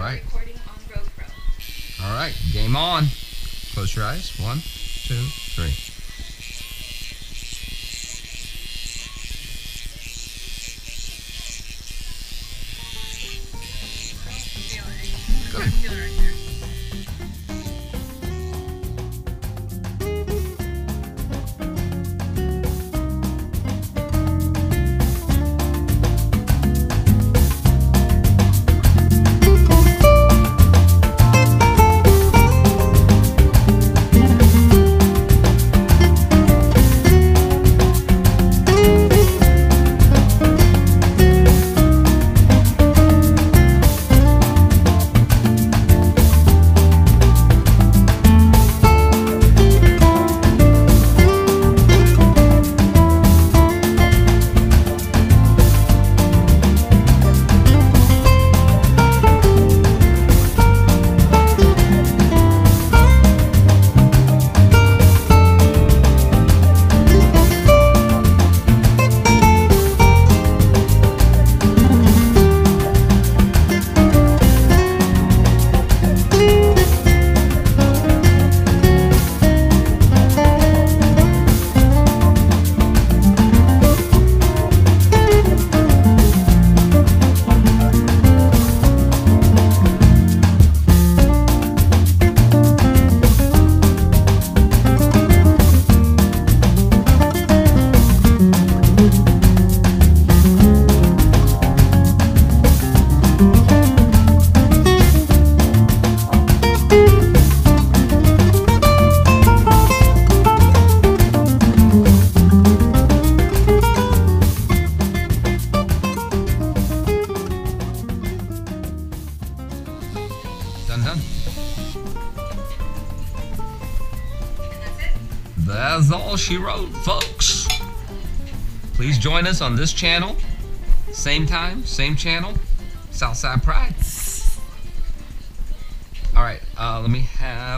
right. Recording on GoPro. All right, game on. Close your eyes. 1, 2, 3. Done. And that's it? That's all she wrote, folks. Please join us on this channel. Same time, same channel. Southside Pride. All right, let me have